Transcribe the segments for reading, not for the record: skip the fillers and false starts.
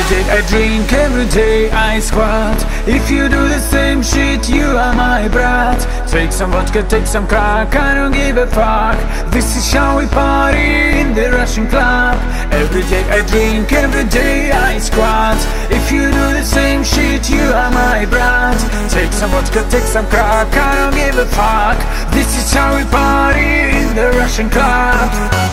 day I drink, every day I squat. If you do the same shit, you are my brat. Take some vodka, take some crack, I don't give a fuck. This is how we party in the Russian club. Every day I drink, every day I squat. If you do the same shit, you are my brat. Take some vodka, take some crack, I don't give a fuck. This is how we party in the Russian club.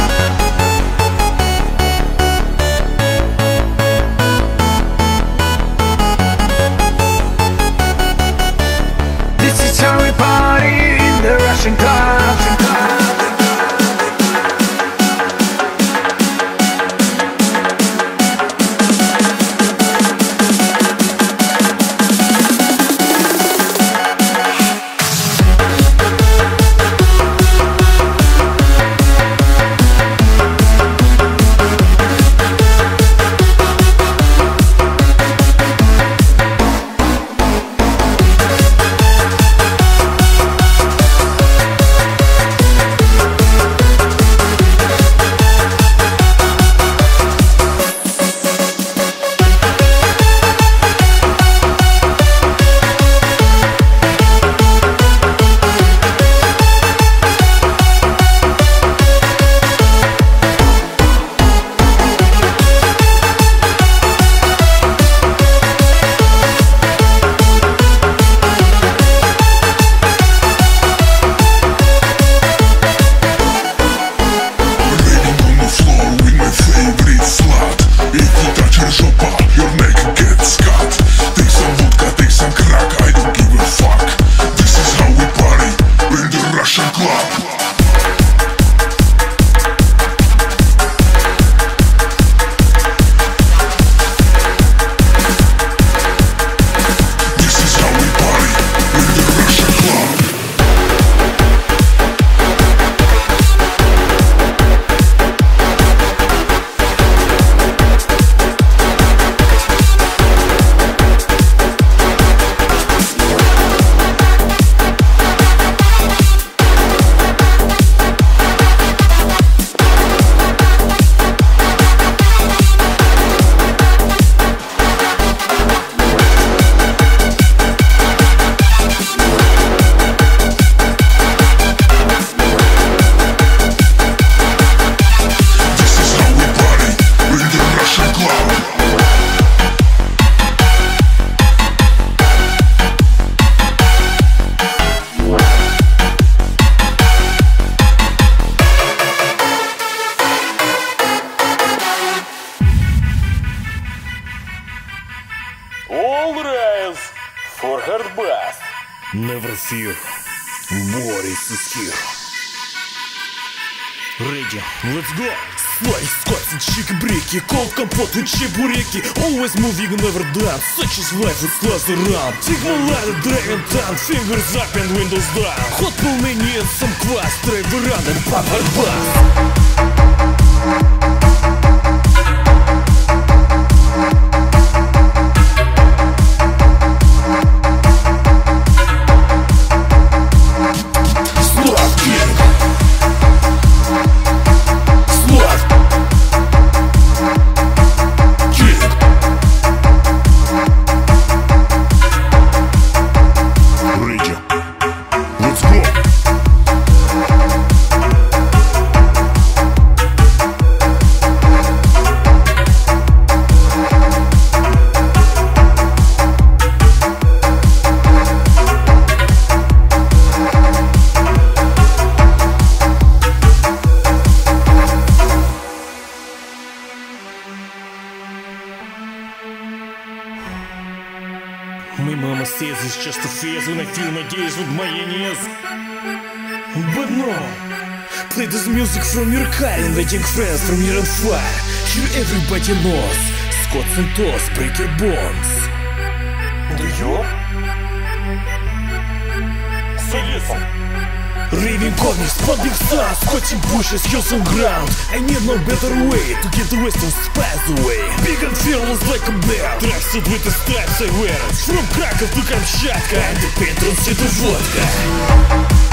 How we party in the Russian club. All rise for hard bath. Never fear, Boris is here. Ready, let's go. Slice, squats and chicken-breaky, cold компот and чебуреки. Always moving, never done. Such is life, it's lost around. Take my ladder, driving down. Fingers up and windows down. Hot полными and some квас. Drive around and pop hard bath. My mama says it's just a phase when I feel my days with mayonnaise. But no, play this music from your car, inviting friends from your fire. Here everybody knows, Scots and toes break your bones. Do you? So listen. Raving comics, pumping stars, scotching bushes, hills and ground. I need no better way to get the western spice away. Big and fearless like a bear, tracksuit with the stripes I wear. From Krakow to Kamchatka, and the patrons to the vodka.